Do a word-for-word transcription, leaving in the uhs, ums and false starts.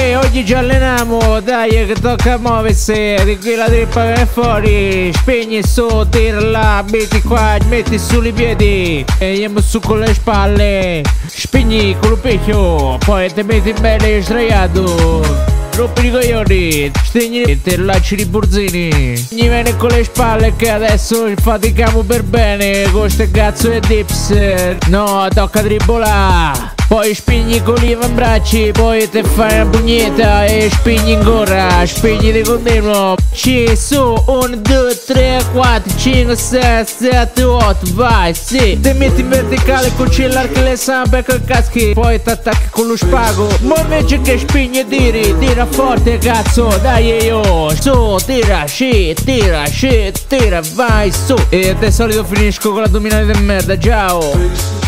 E oggi ci alleniamo, dai che tocca muoversi, di qui la trippa viene fuori, spegni su, tira là, metti qua, metti sui piedi, e andiamo su con le spalle, spegni con il pecchio, poi ti metti bene sdraiato. Rompi i coglioni, stegni e te lacci di burzini. Mi viene con le spalle che adesso fatichiamo per bene con queste cazzo di dips. No, tocca tribolà. Poi spigni con gli avambracci, poi te fai una pugnetta e spigni ancora, spigni di continuo. Ci su, uno, due, tre, quattro, cinque, sei, sette, otto, vai, sì. Te metti in verticale con l'arco e le zampe con caschi, poi ti attacchi con lo spago. Ma invece che spigni e tiri, tira forte cazzo, dai io. Su, tira, shit, tira, shit, tira, vai, su. E te solito finisco con l'addominale di merda, ciao.